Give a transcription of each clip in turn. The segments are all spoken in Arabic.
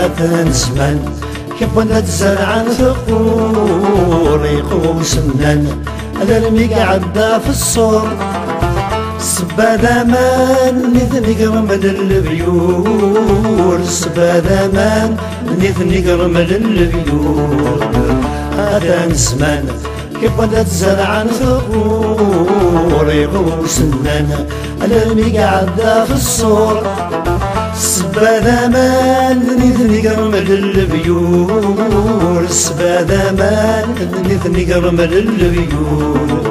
هذا زمان كبنا تزرع ثقور يقوم سنان الرمي قعدة في الصور سبادة مان نثني قرمد البيور سبادة مان نثني قرمد البيور هذا زمان كبنا تزرع ثقور يقوم سنان الرمي قعدة في الصور سبادة مان نثني قرمد البيور سبادة مان نثني قرمد البيور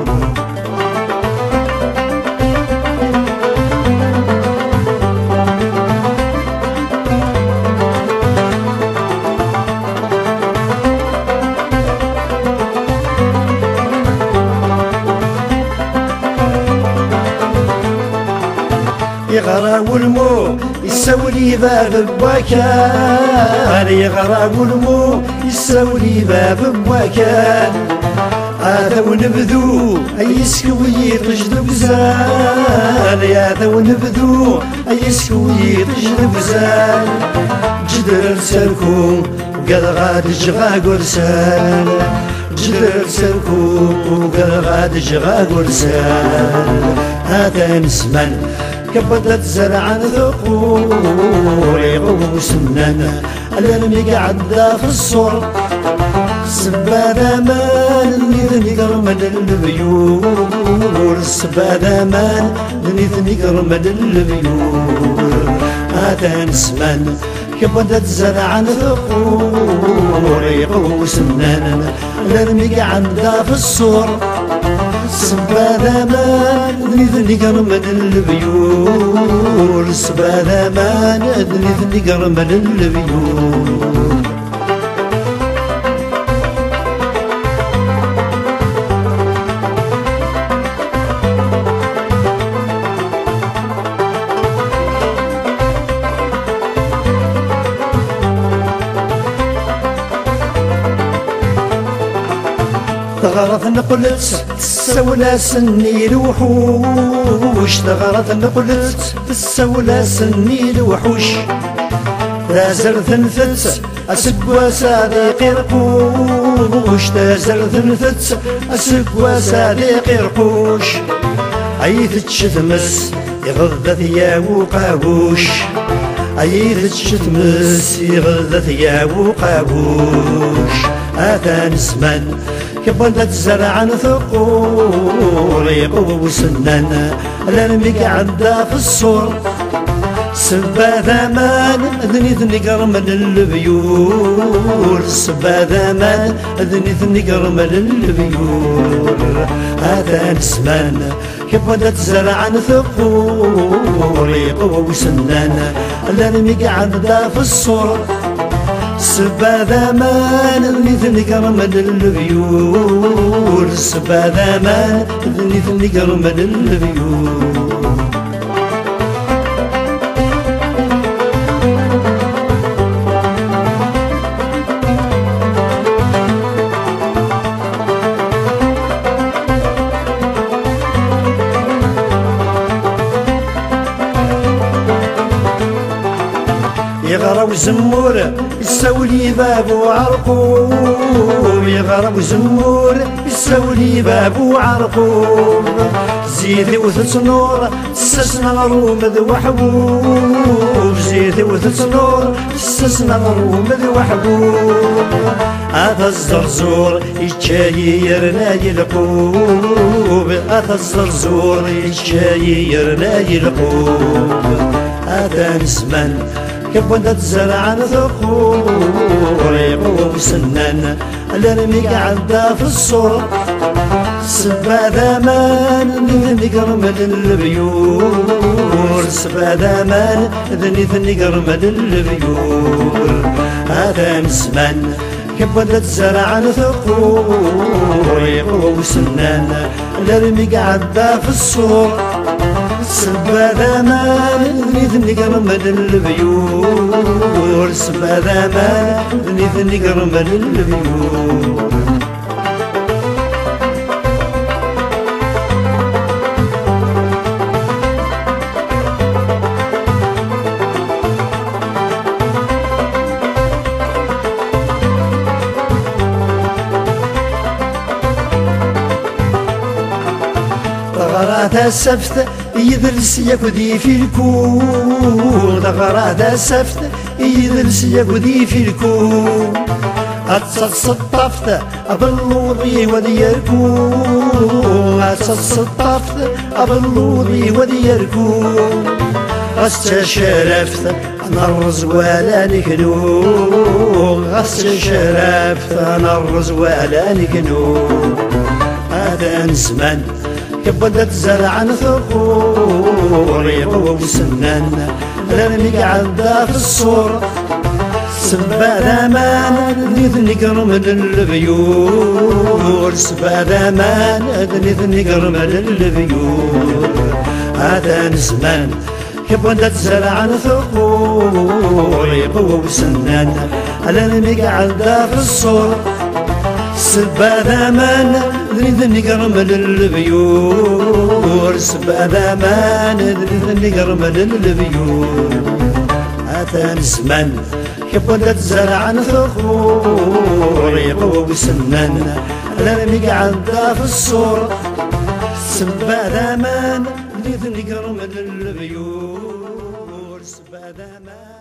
يغرى والمو يسولي باب بوكان يغرى والمو يسولي باب بوكان هذا ونبذو أي سكوي تجد بزان هذا ونبذو أي سكوي تجد بزان جدر سلكو وقال غاد جغا قرسان جدر سلكو وقال غاد جغا قرسان هذا نسمن كبدت زرعا ثقور يغوم سنان الرمي قعدة في الصور سبادة مان نثني قرمد البيور سبادة مان نثني قرمد البيور هذا نسمان كبدت زرعا ثقور يغوم سنان الرمي قعدة في الصور سبادة مان نثني قرمد البيور سبادة مان نثني قرمد البيور تغرث نقلت تسولى سني الوحوش تغرث نقلت تسولى سني الوحوش تازر ثنثت أسقوى صديقي رقوش تازر ثنثت أسقوى صديقي رقوش عيث تشتمس يغض ثياب قاوش عيث تشتمس يغض ثياب قاوش هذا نسمان كبدت زرعا ثقور يقوم سنان الرمي قعدة في الصور سبادة مان ذني قرمد البيور سبادة مان ذني قرمد البيور هذا نسمان كبدت زرعا ثقور يقوم سنان الرمي قعدة في الصور سبادة مان ذني قرمد البيور سبادة مان ذني قرمد البيور يغرب زمور يسولي باب وعرقوب يغرب زمور يسولي باب وعرقوب زيدي وثلث نور تسسنا الروم ذو حبوب زيدي وثلث نور تسسنا الروم ذو حبوب هذا الزرزور يتشايرنا يلقوب هذا الزرزور يتشايرنا يلقوب هذا نسمان كبدت زرعا ثقور يقوم سنان الرمي قعدة في الصور سبادة مان ذني قرمد البيور سبادة مان ذني قرمد البيور هذا نسمان كبدت زرعا ثقور يقوم سنان الرمي قعدة في الصور سبادة مان ذني قرمد البيور سبادة مان ذني قرمد البيور غرات السفت يدرس يكدي في الكون غرات السفت يدرس يكدي في الكون أتصطفت أبلوضي ودي يركون أتصطفت أبلوضي ودي يركون استشرفت أنا الرزوالة نكنو استشرفت أنا الرزوالة نكنو هذا زمان كبدت زرعا ثقوري وسنان لرمي قعدة في الصور سبا ذامان ذني قرم للبيور سبا ذامان ذني قرم للبيور هذا زمان كبدت زرعا ثقوري وسنان لرمي قعدة في الصور سبا ذامان ذني قرم للبيور سبا ذامان ذني قرم للبيور هذا زمان كبدت زرعا ثقوري وسنان لرمي قعدة في الصور سبا ذامان ذني قرم للبيور سبا ذامان